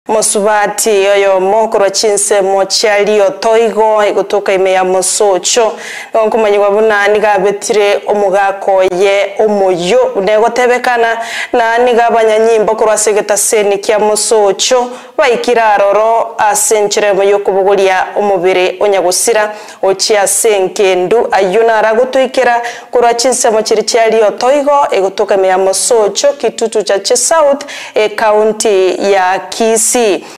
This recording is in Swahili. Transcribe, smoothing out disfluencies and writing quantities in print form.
Musubati yoyo mokoro chinse mochali otoigo igutuka ime ya musocho nkumanyirwa buna nigabetire omugako ye omoyo negotebekana na nigabanyanyimbo kurwasegeta seni kya musocho baikiraroro asenchire moyo kubugulia omubiri onyagusira ochia senkendu ayuna aragutuikira kurwa chinse mochiri chali otoigo igutuka ime ya musocho kitutu cha South county ya Kisii.